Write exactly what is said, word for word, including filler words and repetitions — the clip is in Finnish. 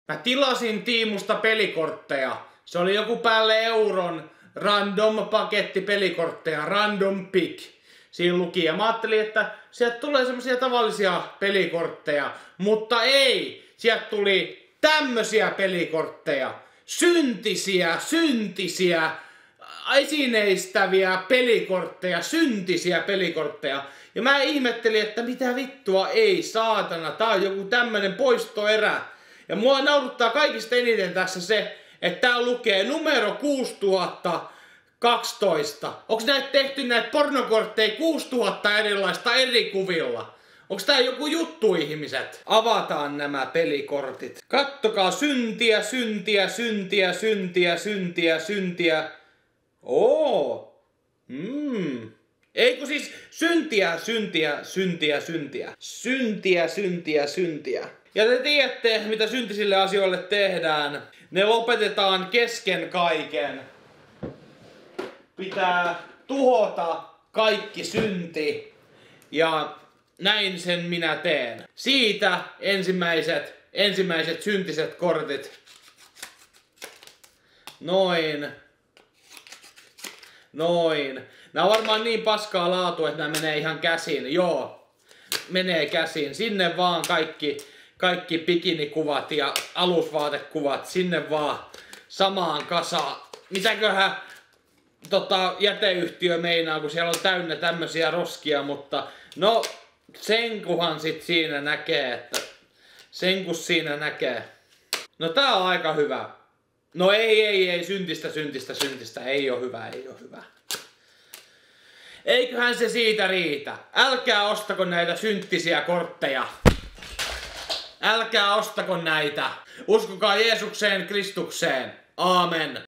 Mä tilasin Tiimusta pelikortteja. Se oli joku päälle euron random paketti pelikortteja, random pick. Siinä luki ja mä ajattelin, että sieltä tulee semmosia tavallisia pelikortteja, mutta ei. Sieltä tuli tämmösiä pelikortteja. Syntisiä, syntisiä, esineistäviä pelikortteja, syntisiä pelikortteja. Ja mä ihmettelin, että mitä vittua, ei saatana, tää on joku tämmönen poistoerä. Ja mua nauruttaa kaikista eniten tässä se, että tää lukee numero kuusituhatta kaksitoista. Onks näitä tehty näitä pornokortteja kuusituhatta erilaista eri kuvilla? Onks tää joku juttu, ihmiset? Avataan nämä pelikortit. Kattokaa, syntiä, syntiä, syntiä, syntiä, syntiä, syntiä. Oo. Mm. Eikö siis syntiä, syntiä, syntiä, syntiä. Syntiä, syntiä, syntiä. Ja te tiedätte, mitä syntisille asioille tehdään. Ne lopetetaan kesken kaiken. Pitää tuhota kaikki synti. Ja näin sen minä teen. Siitä ensimmäiset, ensimmäiset syntiset kortit. Noin. Noin. Nää on varmaan niin paskaa laatu, että nää menee ihan käsiin. Joo. Menee käsiin. Sinne vaan kaikki, kaikki bikinikuvat ja alusvaatekuvat. Sinne vaan samaan kasaan. Mitäköhän tota, jäteyhtiö meinaa, kun siellä on täynnä tämmösiä roskia, mutta no senkuhan sit siinä näkee, että senkus siinä näkee. No tää on aika hyvä. No ei, ei, ei, syntistä, syntistä, syntistä, ei oo hyvä, ei oo hyvä. Eiköhän se siitä riitä. Älkää ostako näitä synttisiä kortteja. Älkää ostako näitä. Uskokaa Jeesukseen, Kristukseen. Aamen.